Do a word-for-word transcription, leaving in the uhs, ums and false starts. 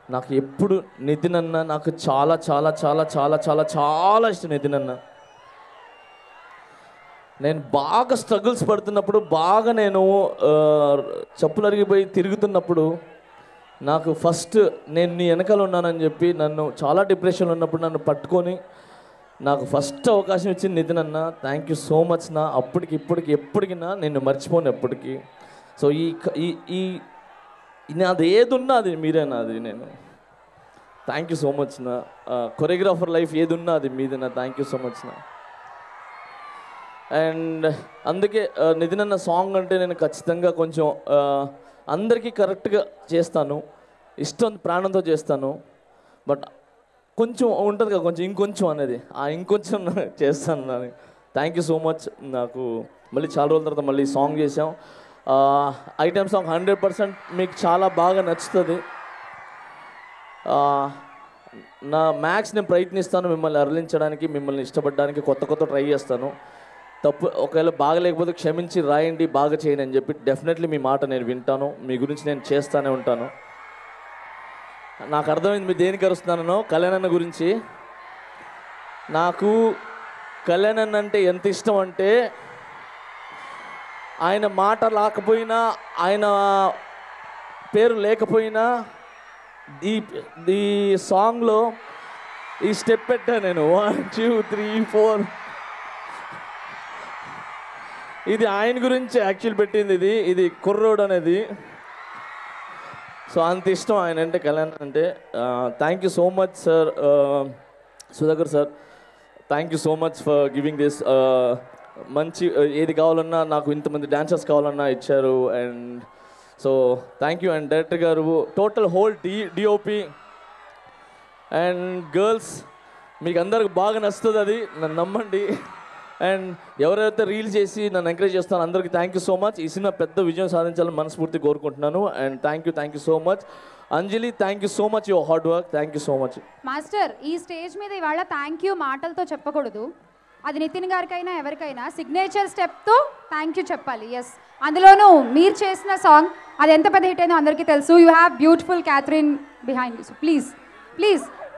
నాకు ఎప్పుడు నితిన్ అన్న నాకు చాలా చాలా చాలా చాలా చాలా చాలా ఇష్టం. నితిన్ అన్న నేను బాగా స్ట్రగుల్స్ పడుతున్నప్పుడు, బాగా నేను చెప్పులు అరిగిపోయి తిరుగుతున్నప్పుడు, నాకు ఫస్ట్ నేను నీ వెనకాల ఉన్నానని చెప్పి నన్ను చాలా డిప్రెషన్లో ఉన్నప్పుడు నన్ను పట్టుకొని నాకు ఫస్ట్ అవకాశం ఇచ్చింది నితిన్ అన్న. థ్యాంక్ యూ సో మచ్ నా. అప్పటికి ఇప్పటికి ఎప్పటికినా నేను మర్చిపోను ఎప్పటికీ. సో ఈ ఈ ఈ నాది ఏది ఉన్నా అది మీరే నాది. నేను థ్యాంక్ యూ సో మచ్ నా. కొరియోగ్రాఫర్ లైఫ్ ఏది ఉన్నా అది మీదే నా. థ్యాంక్ యూ సో మచ్ నా. అండ్ అందుకే నితిన్ అన్న సాంగ్ అంటే నేను ఖచ్చితంగా కొంచెం అందరికీ కరెక్ట్గా చేస్తాను, ఇష్టం ప్రాణంతో చేస్తాను. బట్ కొంచెం ఉంటుంది కదా కొంచెం ఇంకొంచెం అనేది, ఆ ఇంకొంచెం చేస్తాను Nani. Thank you so much. నాకు మళ్ళీ చాలా రోజుల తర్వాత మళ్ళీ సాంగ్ చేసాం. ఐటమ్ సాంగ్ హండ్రెడ్ పర్సెంట్ మీకు చాలా బాగా నచ్చుతుంది. నా మ్యాక్స్ నేను ప్రయత్నిస్తాను మిమ్మల్ని అరలించడానికి, మిమ్మల్ని ఇష్టపడడానికి, కొత్త కొత్త ట్రై చేస్తాను. తప్పు ఒకవేళ బాగలేకపోతే క్షమించి రాయండి, బాగా చేయండి అని చెప్పి డెఫినెట్లీ మీ మాట నేను వింటాను. మీ గురించి నేను చేస్తూనే ఉంటాను. నాకు అర్థమైంది మీరు దేనికి అరుస్తున్నానో, కళ్యాణ్ అన్న గురించి. నాకు కళ్యాణ్ అన్న అంటే ఎంత ఇష్టం అంటే, ఆయన మాట రాకపోయినా, ఆయన పేరు లేకపోయినా ఈ ఈ సాంగ్లో ఈ స్టెప్ పెట్టా నేను. వన్ టూ త్రీ ఫోర్ ఇది ఆయన గురించి యాక్చువల్ పెట్టింది. ఇది ఇది కుర్రోడ్ అనేది. సో అంత ఇష్టం ఆయన అంటే, కళ్యాణ్ అంటే. Thank you so much sir, Sudhakar sir. Thank you so much for giving this. మంచి ఏది కావాలన్నా, నాకు ఇంతమంది డాన్సర్స్ కావాలన్నా ఇచ్చారు. And so thank you. And director గారు, total whole the DOP and girls, మీకు అందరికి బాగా నచ్చుతుంది, అది నన్ను నమ్మండి. అండ్ ఎవరైతే రీల్ చేసి నన్ను ఎంకరేజ్ చేస్తాను అందరికీ థ్యాంక్ యూ సో మచ్. ఈ సినిమా పెద్ద విజయం సాధించాలని మనస్ఫూర్తి కోరుకుంటున్నాను. And thank you thank you so much. Anjali, thank you so much, your hard work. Thank you so much. Master, ఈ స్టేజ్ మీద ఇవాళ థ్యాంక్ యూ మాటలతో చెప్పకూడదు. అది నితిన్ గారికైనా ఎవరికైనా సిగ్నేచర్ స్టెప్తో థ్యాంక్ యూ చెప్పాలి. ఎస్, అందులోనూ మీరు చేసిన సాంగ్ అది ఎంత పెద్ద హిట్ అయిందో అందరికీ తెలుసు. You have beautiful Catherine behind you. So please please